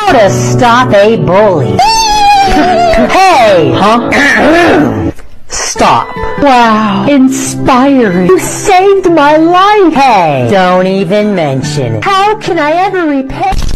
How to stop a bully. Hey! Huh? Stop. Wow. Inspiring. You saved my life. Hey! Don't even mention it. How can I ever repay...